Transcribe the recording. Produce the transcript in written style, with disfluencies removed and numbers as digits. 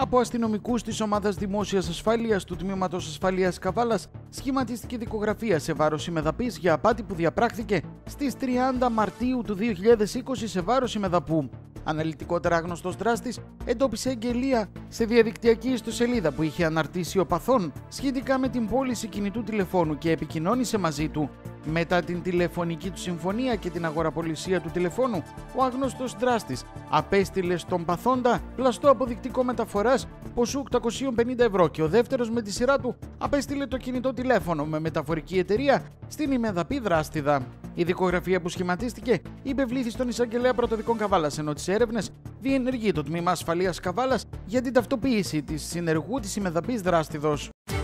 Από αστυνομικούς της Ομάδας Δημόσιας Ασφάλειας του Τμήματος Ασφαλείας Καβάλας σχηματίστηκε δικογραφία σε βάρος ημεδαπής για απάτη που διαπράχθηκε στις 30 Μαρτίου του 2020 σε βάρος ημεδαπού. Αναλυτικότερα, άγνωστος δράστης εντόπισε εγγελία σε διαδικτυακή ιστοσελίδα που είχε αναρτήσει ο παθών σχετικά με την πώληση κινητού τηλεφώνου και επικοινώνησε μαζί του. Μετά την τηλεφωνική του συμφωνία και την αγοραπολισία του τηλεφώνου, ο άγνωστος δράστης απέστειλε στον παθόντα πλαστό αποδεικτικό μεταφοράς ποσού 850 ευρώ και ο δεύτερος με τη σειρά του απέστειλε το κινητό τηλέφωνο με μεταφορική εταιρεία στην ημεδαπή δράστηδα. Η δικογραφία που σχηματίστηκε υπευλήθη στον Εισαγγελέα Πρωτοδικών Καβάλας, ενώ τις έρευνες διενεργεί το Τμήμα Ασφαλείας Καβάλας για την ταυτοποίηση της συνεργού της ημεδαπής δράστηδος.